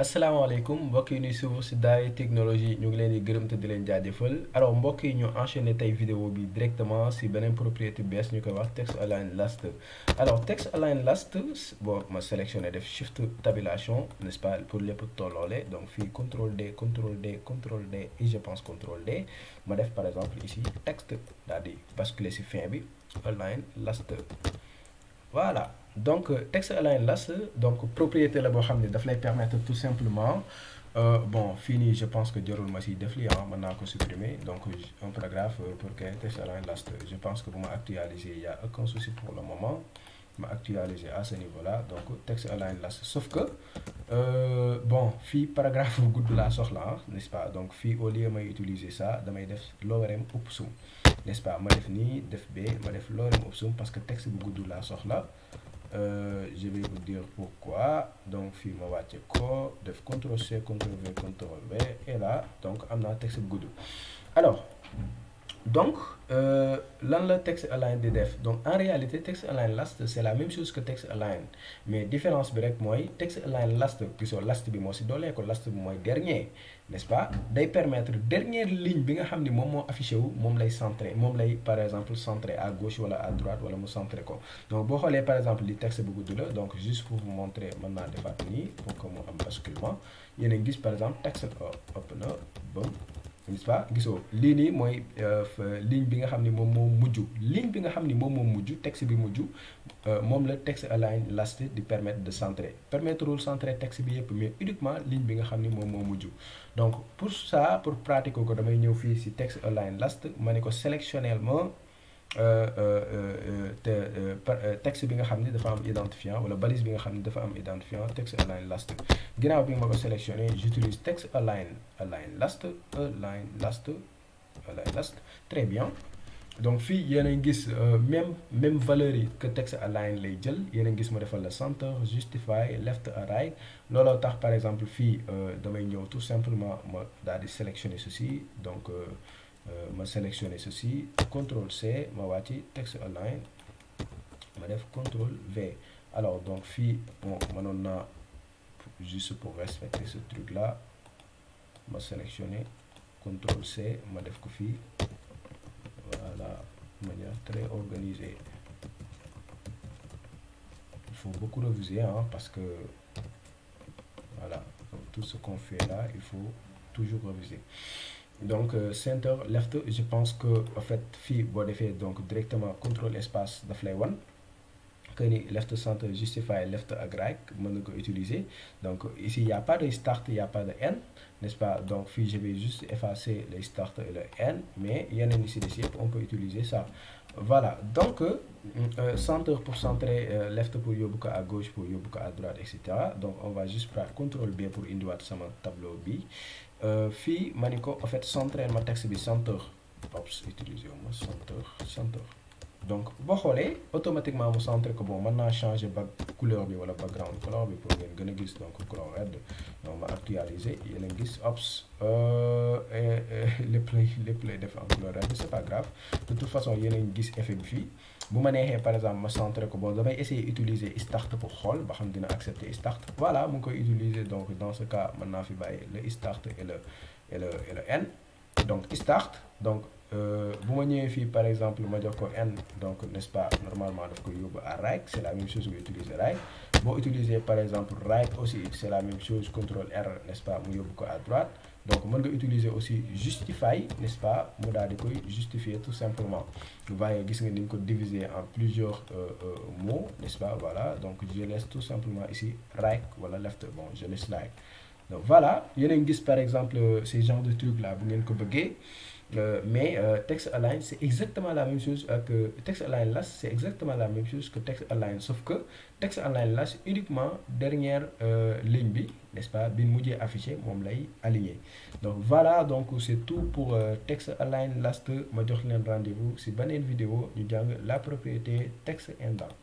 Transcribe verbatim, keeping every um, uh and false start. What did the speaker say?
asalaamaaleykum mbokk yi ñuy suivre ci Daara Technologie ñu ngi leen di gërëm te di leen jaajëfal alors mbokk yi ñu enchaîner tey vidéo bi directement ci beneen propriété bees ñu koy wax text align last. alors text align last bon ma sélectionné def shift tabulation n'est-ce pas pour lépp tolloole donc fii contrôle D contrôle D contrôle D et je pense contrôle D ma def par exemple ici texte daal di basculer ci fin bi align last. Voilà donc text align last donc propriété la boo xam ne daf lay permettre tout simplement euh, bon fii nii je pense que jarul ma si def lii ah mën naa ko supprimer donc un paragraphe pour que text align last je pense que bu ma actualiser y a aucun souci pour le moment ma actualiser à ce niveau là donc text align last sauf que euh, bon fii paragraphe bu gudd laa soxla n'est-ce pas donc fii au lieu may utiliser ça damay def lorem ipsum n'est-ce pas ma def nii def B ma def lorem ipsum parce que texte bu gudd laa soxla. Euh, je vais vous dire pourquoi donc fii ma wàcce ko def contrôle C contrôle V contrôle V et là donc am naa texte bu gudd alors donc euh, lan la text align di def donc en réalité text align last c'est la même chose que text align mais différence bi rek mooy text align last gisoo last bi moo si doolee ko last bi mooy dernier n'est-ce pas day permettre dernière ligne bi nga xam ni moom moo affiché wu moom lay centré moom lay par exemple centré à gauche wala à droite wala mu centré ko donc boo xoolee par exemple li texte bu gudd la donc juste pour vous montrer mën naa defaat nii pour que mu am basculement yéen a gis par exemple texte ëpp na bam n'est-ce pas gisoo lii nii mooy ligne bi nga xam ni moom moo mujj ligne bi nga xam ni moom moo mujj texte bi mujj moom la text align last di permettre de centrer permettrewul centrer texte bi yëpp mais uniquement ligne bi nga xam ni moom moo mujj donc pour ça pour pratiquer ko damay ñëw fii ci text align last ma ne ko sélectionnellement te texte bi nga xam ni dafa am identifiant wala balise bi nga xam ni dafa am identifiant text align last ginnaaw bi ma ko sélectionné j'utilise text align align last align last align last très bien donc fii yéen a gis même même valeur yi que text align lay jël yéen a gis ma defal la center justify left and right looloo tax par exemple fii damay ñëw tout simplement ma daal di sélectionner ceci donc Euh, ma sélectionner ceci contrôle C ma wàcci text align ma def contrôle V alors donc fii bon mënoon naa juste pour respecter ce truc là ma sélectionner contrôle C ma def ko fii voilà de manière très organisée il faut beaucoup réviser hein, parce que voilà donc, tout ce qu'on fait là il faut toujours réviser. Donc euh, center left je pense que en fait fii boo defee donc directement contrôle espace daf lay wan que ni left center justify left ak right mën nga ko utiliser donc ici il y a pas de start il y a pas de end n'est-ce pas donc fii je vais juste effacer le start et le end mais yeneen ici des yëpp on peut utiliser ça voilà donc euh, center pour centrer euh, left pour yóbbu ko à gauche pour yóbbu ko à droite et cetera donc on va juste prendre contrôle B pour indiwaat sama tableau bi euh, fii ma ni ko en fait centrer ma texte bi center ops utiliser wu ma center center donc boo xoolee automatiquement mu centré ko bon mën naa changer ba couleur bi wala background couleur bi pour ngeen gën a gis donc couleur red donc ma actualiser yéen a gis ops lépp lay lépp lay def en couleur red c'est pas grave de toute façon yéen a gis effet bi fii bu ma neexee par exemple ma centré ko bon damay essayer utiliser start pour xool ba xam dina accepter start voilà mu ngi koy utiliser donc dans ce cas mën naa fi bàyyi le start et le et le et le end donc start donc bu ma ñëwee fii par exemple ma jox ko n donc n'est-ce pas normalement daf koy yóbbu à right c'est la même chose nga utiliser right boo utiliser par exemple right aussi c'est la même chose contrôle R n'est-ce pas mu yóbbu ko à droite donc mën nga utiliser aussi justify n'est-ce pas mu daal di koy justifier tout simplement vous voyez gis nga ni ñu ko diviser en plusieurs euh, euh, mots n'est-ce pas voilà donc je laisse tout simplement ici right wala left bon je laisse right donc voilà yéen a ngi gis par exemple ces genres de trucs là bu ngeen ko bëggee Euh, mais euh, text align c'est exactement la même chose que euh, text align last c'est exactement la même chose que text align sauf que text align last uniquement dernière euh, ligne bi n'est-ce pas bi mujjee affiché moom lay aligné donc voilà donc c'est tout pour euh, text align last ma jox leen rendez-vous si beneen vidéo ñu jàng la propriété text indent.